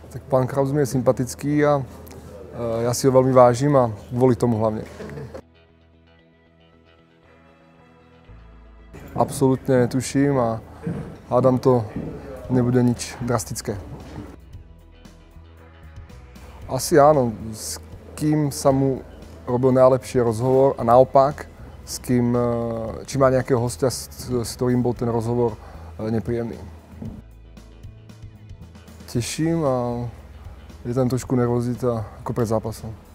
Tak pán Kraus mi je sympatický a já si ho velmi vážím a kvůli tomu hlavně. Absolutně netuším a hádám to nebude nič drastické. Asi áno, s kým sa mu robil najlepší rozhovor a naopak, s kým, či má nejakého hostia, s ktorým bol ten rozhovor nepríjemný. Teším a je tam trošku nervozita ako pred zápasom.